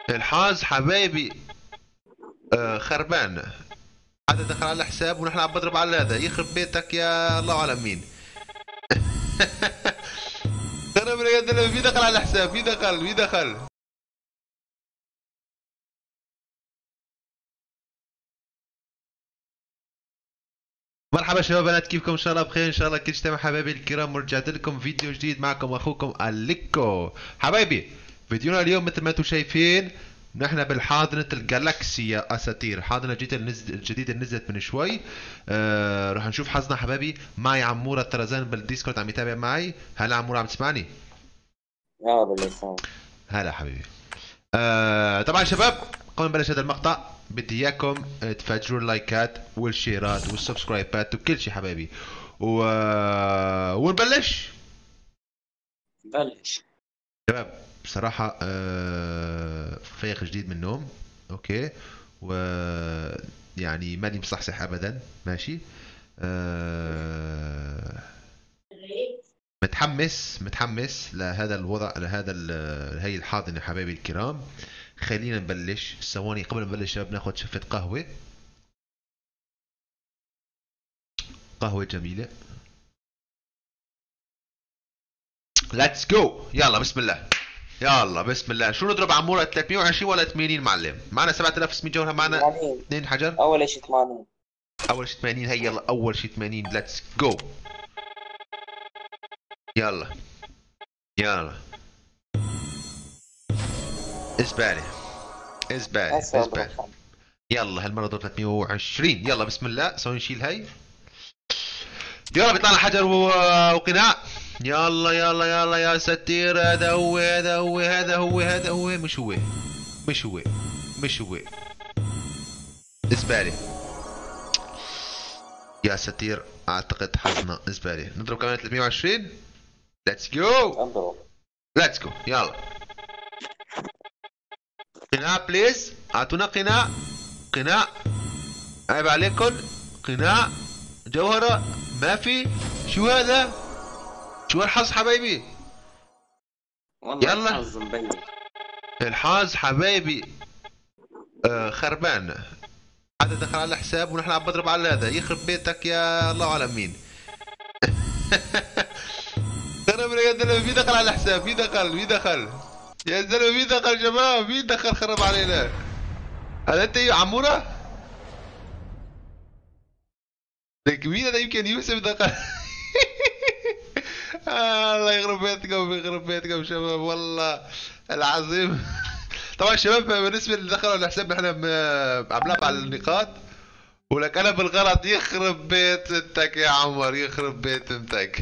الحاج حبايبي خربان. هذا دخل على الحساب ونحن عم بضرب على هذا، يخرب بيتك يا الله اعلم مين. خرب يا زلمه، مين دخل على الحساب؟ مين دخل؟ مرحبا شباب بنات، كيفكم؟ ان شاء الله بخير، ان شاء الله كل شيء تمام حبايبي الكرام، ورجعت لكم فيديو جديد معكم اخوكم اليكو. حبايبي فيديونا اليوم مثل ما انتم شايفين نحن بالحاضنة الجالاكسي يا اساطير، حاضنة الجديدة اللي نزلت من شوي. راح نشوف حظنا حبايبي. معي عمورة طرزان بالديسكورد عم يتابع معي. هلا عمورة، عم تسمعني؟ اه باللسان. هلا حبيبي. طبعا شباب قبل ما نبلش هذا المقطع بدي اياكم تفجروا اللايكات والشيرات والسبسكرايبات وكل شيء حبايبي ونبلش. بلش. شباب بصراحة فايق جديد من النوم، اوكي، و يعني ماني مصحصح ابدا، ماشي. متحمس لهذا الوضع، هي الحاضنة حبايبي الكرام. خلينا نبلش. ثواني قبل ما نبلش شباب ناخذ شفة قهوة جميلة. ليتس جو، يلا بسم الله. يلا بسم الله. شو نضرب عمورة؟ 320 ولا 80 معلم؟ معنا 7600 جوهرة، معنا 80. 2 حجر. اول شيء 80. اول شيء 80. هي يلا اول شيء 80. ليتس جو. يلا يلا. زبالة زبالة هسه زبالة. اضرب. يلا هالمرة ضرب 320. يلا بسم الله. سوي نشيل هي. يلا بيطلع لنا حجر وقناع. يلا يلا يلا يا ستير. هذا هو هذا هو هذا هو هذا هو. مش هو مش هو مش هو. زبالة يا ستير. اعتقد حظنا زبالة. نضرب كمان 320. ليتس جو. اضرب. ليتس جو. يلا قناع بليز، اعطونا قناع. قناع عيب عليكم. قناع جوهرة ما في. شو هذا؟ شو هالحظ حبايبي؟ والله يلا الحظ مبين. الحظ حبايبي خربان. هذا دخل على الحساب ونحن عم بضرب على هذا، يخرب بيتك يا الله اعلم مين. خرب يا زلمه، مين دخل على الحساب؟ مين دخل يا زلمه؟ مين دخل شباب؟ مين دخل خرب علينا؟ هذا انت يا عموره؟ لك مين هذا؟ يمكن يوسف دخل. الله يخرب بيتكم شباب والله العظيم. طبعا شباب بالنسبه اللي دخلوا على الحساب نحن عم نلعب على النقاط، ولك انا بالغلط. يخرب بيت انتك يا عمر، يخرب بيت انتك.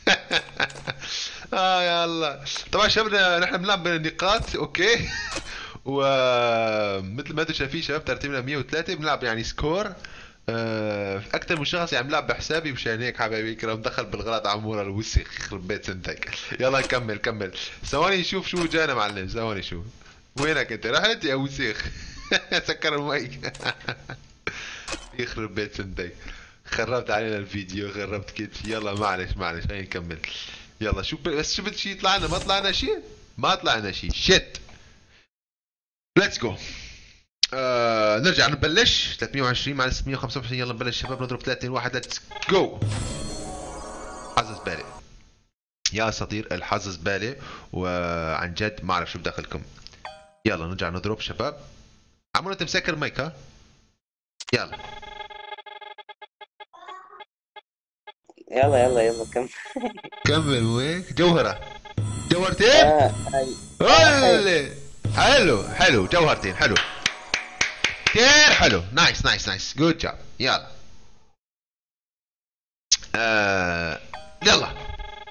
يا الله. طبعا شباب نحن بنلعب بالنقاط، اوكي. ومثل ما انتم شايفين شباب ترتيبنا 103. بنلعب يعني سكور. اكثر من شخص يعني بلعب بحسابي، مشان هيك حبايبي الكرام دخل بالغلط عمور الوسخ. يخرب بيت سنتك. يلا كمل. ثواني نشوف شو جانا معلم. ثواني شوف وينك انت؟ رحت يا وسخ. سكر المي. يخرب بيت سنتك. خربت علينا الفيديو، خربت كتفي. يلا معلش خلينا نكمل. يلا شو بس شفت شي طلعنا؟ ما طلعنا شي. شت. ليتس جو. نرجع نبلش. 320 مع 655. يلا نبلش شباب. نضرب 30 واحد. ليتس جو. حظ زبالة يا اساطير، الحظ زبالة وعن جد ما اعرف شو بدخلكم. يلا نرجع نضرب شباب. عمو انت مسكر المايك ها؟ يلا يلا كم. كمل. ويك جوهرة؟ جوهرتين؟ هاي. هاي. هولي. حلو جوهرتين. حلو كثير حلو. نايس جود جاب. يلا يلا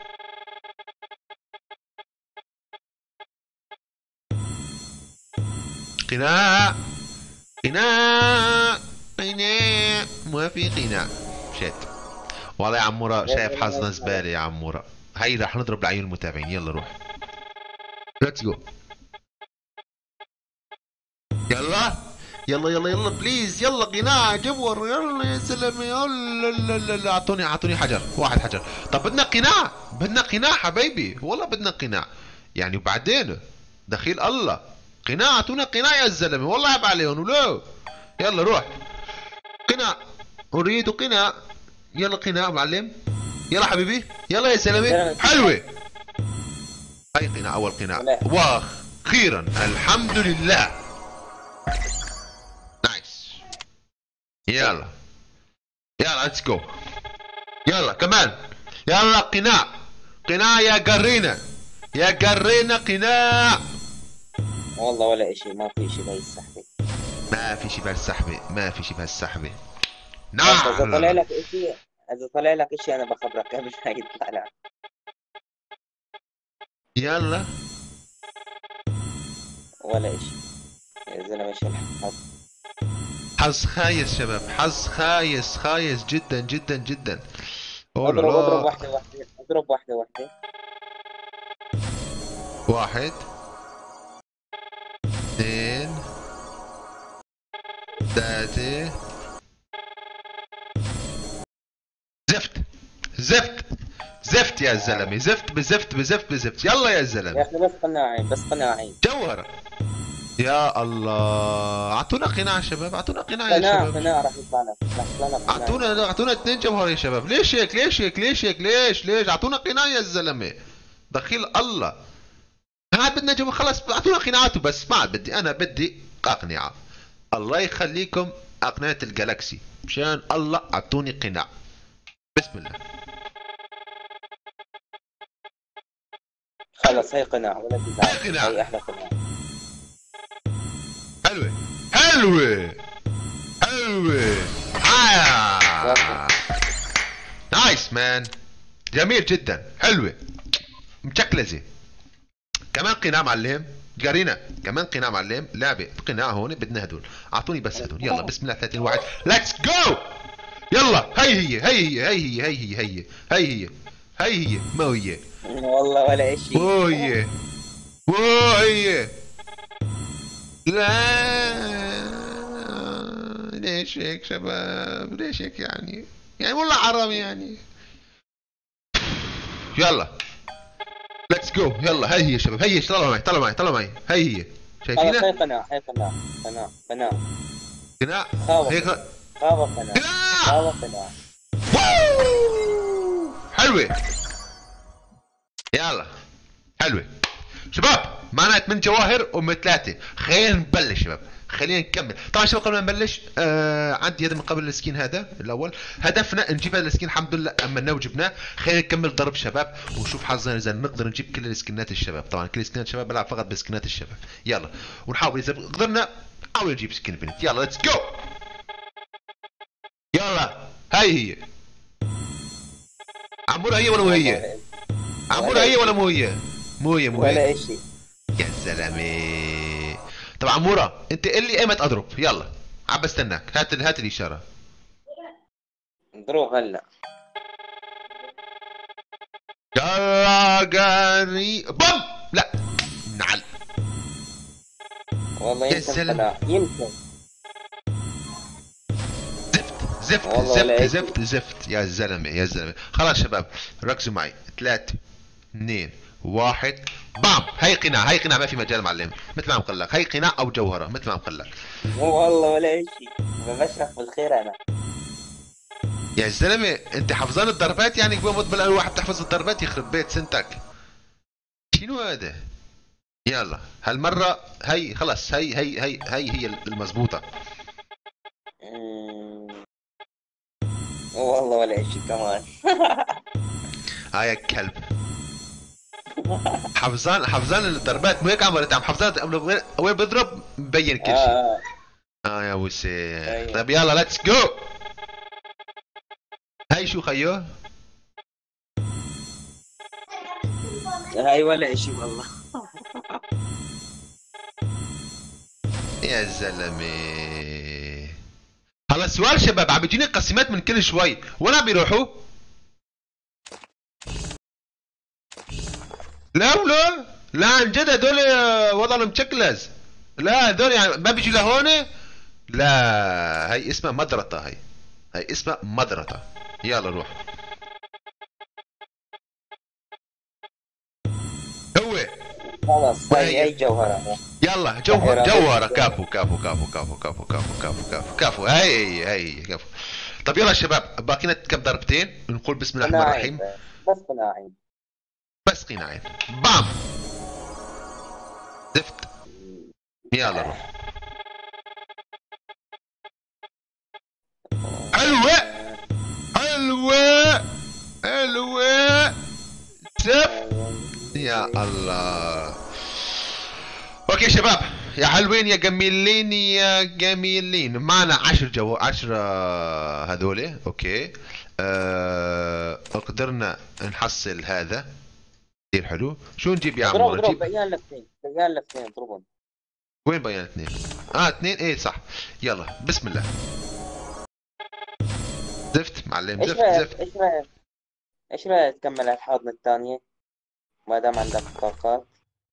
قناع ما في قناع. شت والله يا عمورة، شايف حظنا زبالة يا عمورة. هاي راح نضرب لعيون المتابعين. يلا روح. ليتس جو. يلا بليز. يلا قناع جبور. يلا يا زلمه. يلا اعطوني حجر. واحد حجر. طب بدنا قناع حبايبي، والله بدنا قناع يعني. وبعدين دخيل الله قناع، اعطونا قناع يا الزلمه، والله عيب عليهم ولو. يلا روح قناع، اريد قناع. يلا قناع معلم، يلا حبيبي، يلا يا زلمه. حلوه هاي قناع، اول قناع، ولا واخيرا الحمد لله. نايس. يلا يلا ليتس جو. يلا كمان، يلا قناع، قناع يا قرينا، يا قرينا قناع. والله ولا اشي، ما في اشي بهالسحبة. ما في شي بهالسحبة، ما في شي بهالسحبة. بس اذا طلع نعم. لك اشي، اذا طلع لك اشي انا بخبرك قبل ما يطلع لك. يلا ولا اشي يا زلمة، ايش الحظ. حظ خايس شباب، حظ خايس، خايس جدا جدا جدا. اوه لا اضرب لا. واحدة واحدة، اضرب واحدة واحدة. واحد، اثنين، ثلاثة. زفت زفت زفت يا زلمة، زفت بزفت بزفت بزفت. يلا يا يا زلمة. اخي بس قناعين، بس قناعين. جوهرة. يا الله، اعطونا قناع يا شباب، اعطونا قناع يا قناع شباب. قناع راح يطلع لك، راح يطلع لك قناع. اعطونا اثنين جوهر يا شباب. ليش هيك، ليش هيك، ليش هيك، ليش اعطونا قناع يا زلمة. دخيل الله. ها بدنا جوهر، خلص اعطونا قناعاته بس، ما عاد بدي، انا بدي اقنعة. الله يخليكم اقنعة الجلاكسي، مشان الله اعطوني قناع. بسم الله. خلص هي قناع ولا تزعل، قناع. هي احلى قناع. حلوة حلوة حلوة. نايس مان، جميل جدا، حلوة مشكلزة. كمان قناع معلم، قارينا كمان قناع معلم. لعبة قناع هون، بدنا هدول، اعطوني بس هدول. يلا بسم الله 30 واحد، ليتس جو. يلا هي ما هي. والله ولا اشي. وهي وهي. لا ليش هيك شباب، ليش هيك يعني والله حرام يعني. يلا ليتس جو. يلا هي شباب، هي طلعوا معي، طلعوا معي، طلعوا معي. هي خلص شايفينها. هي قناع، هي قناع. قناع قناع. قناع خاوة هيك. قناع، خاوة قناع، قناع. خاوة قناع. حلوة. يلا حلوة شباب، معنا 8 جواهر ام 3. خلينا نبلش شباب، خلينا نكمل. طبعا شباب قبل ما نبلش عندي هذا من قبل السكين، هذا الاول هدفنا نجيب هذا السكين. الحمد لله امناه وجبناه. خلينا نكمل ضرب شباب ونشوف حظنا اذا نقدر نجيب كل السكنات الشباب. طبعا كل السكنات الشباب بلعب فقط بسكنات الشباب. يلا ونحاول اذا قدرنا نحاول نجيب سكين بنت. يلا ليتس جو. يلا هاي هي. عمورة هي ولا مو هي؟ عمورة هي ولا مو هي؟ مو هي مو هي. ولا اشي. يا زلمه. طب عمورة انت قل لي ايمت اضرب. يلا عم بستناك، هات الاشاره. نضرب هلا. يلا قاري بم. لا نعل. والله يا يمكن زلمة. قناع، يمكن. زفت والله زفت ولا زفت اشي. زفت يا زلمه، يا زلمه. خلاص شباب ركزوا معي. 3 2 1 بام. هي قناع، هي قناع، ما في مجال معلم. مثل ما عم قل لك، هي قناع او جوهره مثل ما عم قل لك. والله ولا اشي، ببشرك بالخير انا. يا زلمه انت حفظان الضربات يعني؟ بموت بلا واحد تحفظ الضربات، يخرب بيت سنتك. شنو هذا؟ يلا هالمره هي خلص، هي المضبوطه. والله ولا اشي كمان. هاي يا كلب. حفظان الضربات، مو هيك عملت عم حفظان وين بضرب مبين كل شيء. يا وسيخ. طيب يلا ليتس جو. هاي شو خيو؟ هاي ولا اشي والله. يا زلمه. هلا السؤال شباب، عم بيجيني قسيمات من كل شوي، وين عم بيروحوا؟ لا لا عن جد هدول وضعهم مشكلز. لا هدول يعني ما بيجي لهون. لا هي اسمها مدرطة، هي اسمها مدرطة. يلا روح. هو خلاص هاي هي. اي جوهرة. يلا جوهرة كفو كفو كفو كفو كفو كفو كفو كفو كفو هي كفو. طب يلا يا شباب باقينا كم ضربتين نقول بسم الله الرحمن قناعين الرحيم. بس قناعين. بس قناعين بام زفت. يلا روح. حلوة حلوة حلوة زفت. يا الله. اوكي شباب يا حلوين يا جميلين يا جميلين، معنا 10 هذول. اوكي قدرنا نحصل هذا كثير حلو. شو نجيب يا عمور؟ اضرب نجيب بقيان لاثنين، بقيان لاثنين اضربهم. وين بيان اثنين؟ اثنين ايه صح. يلا بسم الله. زفت معلم ايش زفت رايك زفت. ايش رايك ايش رايك تكمل الحاضنة الثانية ما دام عندك طاقات؟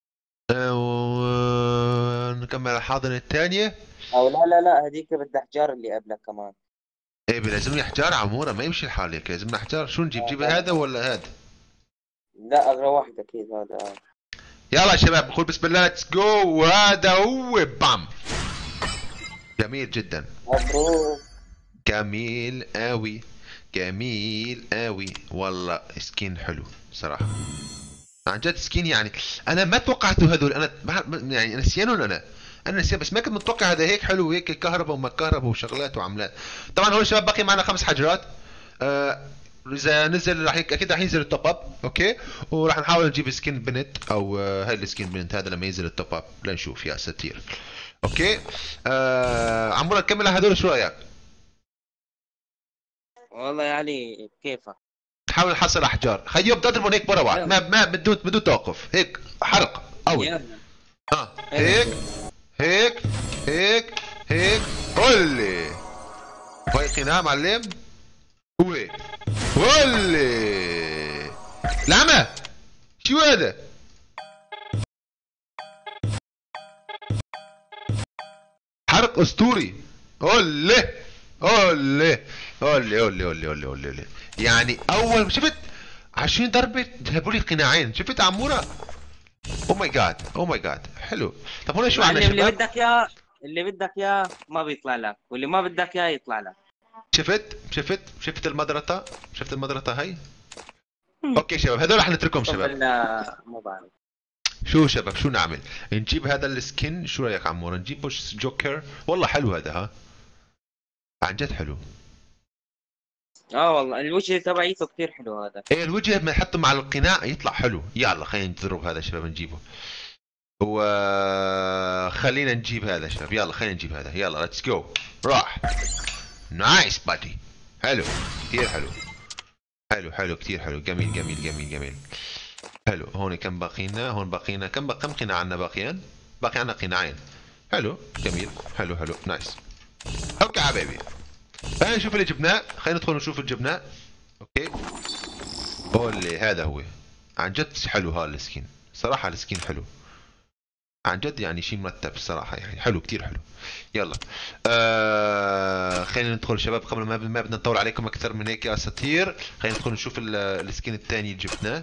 نكمل الحاضنة الثانية. او لا هذيك بدها احجار اللي قبلك كمان. ايه لازمني احجار عمورة، ما يمشي الحال هيك، لازمنا احجار. شو نجيب؟ جيب لا هذا ولا هذا؟ لا اغلى واحد اكيد هذا. يلا يا شباب نقول بسم الله ليتس جو. وهذا هو بام. جميل جدا. مبروك. جميل قوي جميل قوي والله. سكين حلو صراحة عن جد. سكين يعني انا ما توقعته هذول. انا يعني نسيانهم. انا نسيان بس ما كنت متوقع هذا هيك حلو وهيك كهرباء وما كهرباء وشغلات وعملات. طبعا هون شباب باقي معنا 5 حجرات. اذا نزل راح اكيد راح ينزل التوب اب. اوكي وراح نحاول نجيب سكين بنت او هاي السكين بنت هذا لما ينزل التوب اب لنشوف يا ستير. اوكي عمورة نكمل هذول شو رايك؟ والله يا علي كيفك؟ نحاول نحصل احجار. خيو بدي اضربهم هيك ورا بعض ما بدون توقف هيك حرق قوي. هيك هيك هيك هيك. قولي فايقنا معلم. وي قولي لعمة شو هذا؟ حرق اسطوري. قولي قولي قولي قولي قولي قولي قولي. يعني اول شفت 20 ضربة جابوا لي قناعين. شفت عمورة؟ او ماي جاد او ماي جاد حلو. طب هون شو عندنا اللي شباب؟ بدك اياه اللي بدك اياه ما بيطلع لك، واللي ما بدك اياه يطلع لك. شفت المدرطة؟ شفت المدرطة هاي؟ اوكي شباب هذول رح نتركهم شباب. ما بعرف شو شباب شو نعمل؟ نجيب هذا السكن. شو رايك عمور؟ نجيب بوش جوكر. والله حلو هذا ها عن جد حلو. والله الوجه تبعيته كثير حلو هذا. ايه الوجه بنحطه مع القناع يطلع حلو. يلا خلينا نجرب هذا شباب نجيبه. وخلينا نجيب هذا شباب. يلا خلينا نجيب هذا. يلا ليتس جو. راح. نايس بادي. حلو كثير حلو. حلو كثير حلو. جميل جميل جميل جميل. حلو. هون كم باقينا؟ هون باقينا كم قناع عندنا باقيين؟ باقي عندنا قناعين. حلو جميل حلو نايس. اوكي حبايبي خلينا نشوف اللي جبناه. خلينا ندخل نشوف اللي جبناه. اوكي اللي هذا هو عن جد حلو. ها السكين صراحة السكين حلو عن جد يعني شيء مرتب الصراحة يعني حلو كتير حلو. يلا خلينا ندخل شباب قبل ما بدنا نطول عليكم اكثر من هيك يا اساطير. خلينا ندخل نشوف السكين الثاني اللي جبناه.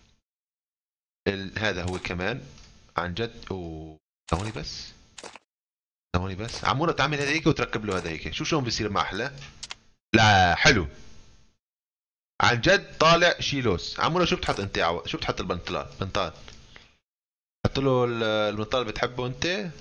هذا هو كمان عن جد. ثواني بس عمورة تعمل هذا هيك وتركب له هذا هيك. شو شلون بيصير ما احلى. لا حلو عن جد طالع شيلوس. عمورة شو بتحط انت؟ شو بتحط البنطال حط له البنطال اللي بتحبه انت.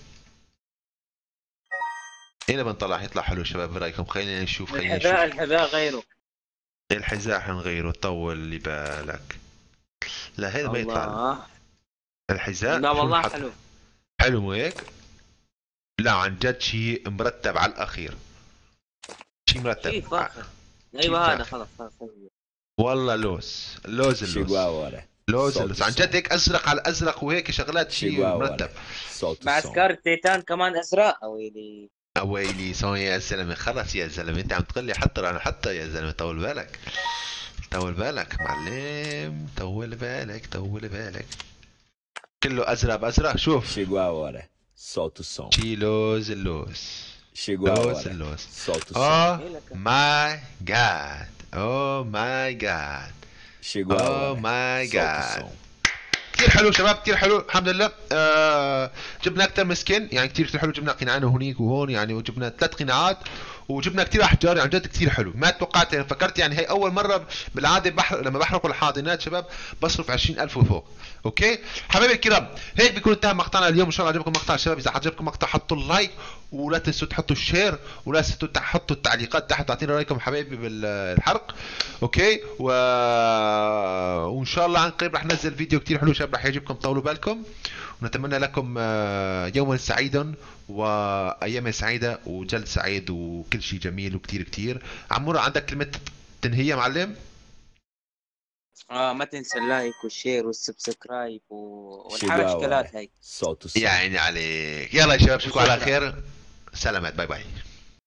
هنا بنطلع يطلع حلو شباب. برايكم خلينا نشوف. الحذاء غيره. الحذاء حنغيره. طول لي بالك. لا هذا ما يطلع الحذاء. لا والله حلو حلو مو هيك؟ لا عن جد شيء مرتب على الاخير. شيء مرتب. شيء فاخر. ايوه هذا خلاص والله لوز عن جد هيك ازرق على ازرق وهيك شغلات شيء مرتب. معسكر تيتان كمان ازرق. ويلي صون يا زلمه. خلص يا زلمه انت عم تقول لي حطر انا حتى يا زلمه. طول بالك معلم. طول بالك كله ازرق بازرق. شوف Solta o som. لوز Chegou a hora. اللوز. Solta o som. Oh my god. Oh my god. Chegou a Oh hora. my Solta o god. som. كثير حلو شباب، كثير حلو الحمد لله. جبنا اكثر من سكن يعني كثير حلو. جبنا قناعين هونيك وهون يعني، وجبنا 3 قناعات، وجبنا كثير احجار يعني جد كثير حلو. ما توقعت يعني، فكرت يعني هي اول مره بالعاده لما بحرق الحاضنات شباب بصرف 20,000 وفوق. اوكي حبايبي الكرام، هيك بيكون انتهى مقطعنا اليوم. ان شاء الله عجبكم المقطع شباب. اذا عجبكم المقطع حطوا اللايك، ولا تنسوا تحطوا الشير، ولا تنسوا تحطوا التعليقات تحت تعطينا رايكم حبايبي بالحرق. اوكي وان شاء الله عن قريب رح ننزل فيديو كثير حلو شباب، رح يعجبكم. طولوا بالكم، ونتمنى لكم يوما سعيدا وايام سعيده وجلد سعيد وكل شيء جميل وكثير كثير. عمورة عندك كلمه تنهيه معلم؟ ما تنسى اللايك والشير والسبسكرايب Chegou والحركة a اشكالات hora. هاي. Solta o som. يا عيني عليك. يلا يا شباب اشوفكم على خير. سلامات، باي باي.